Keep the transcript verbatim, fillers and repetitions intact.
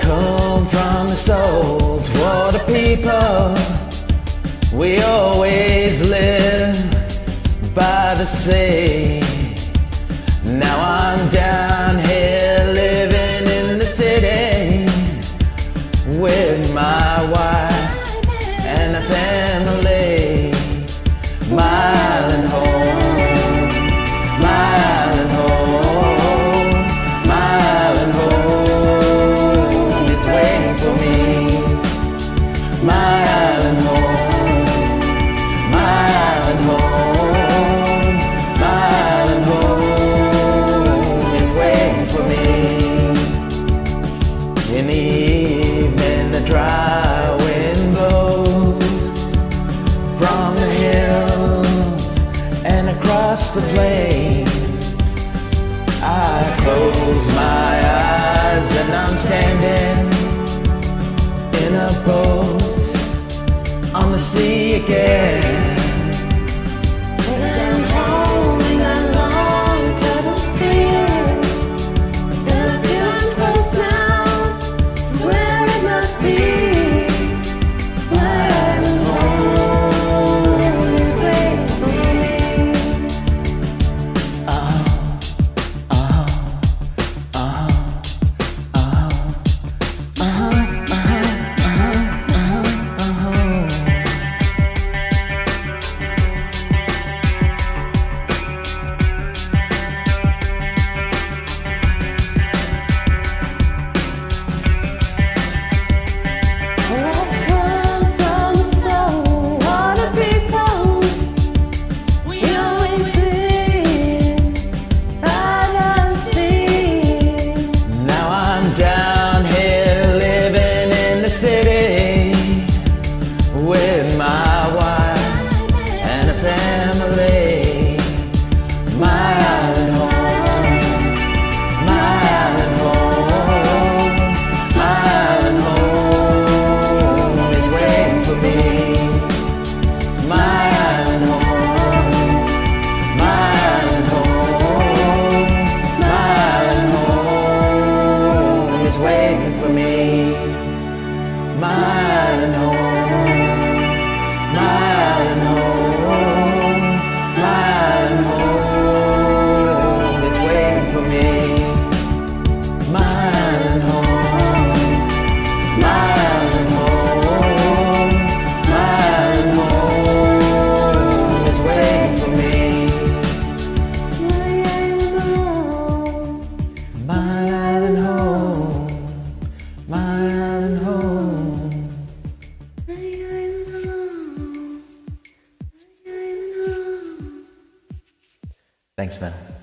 come from the salt water people. We always live by the sea. Now I'm down here living in the city with my wife and a family. My island home, my island home, my island home is waiting for me. My island home, my island home, my island home is waiting for me. In the evening the dry wind blows from the hills and across the plains. I close my eyes and I'm standing in a boat on the sea again. And I'm holding a long double spear, and I feel I'm close now to where it must be. My island home is waiting for me. City with my wife and a family. My island home, my island home, my island home is waiting for me. My island home, my island home, my island home is waiting for me. My island home, my island home, my island home, it's waiting for me. My island home, my island home, my island home, it's waiting for me. My island home, My island home, my island home. Thanks, man.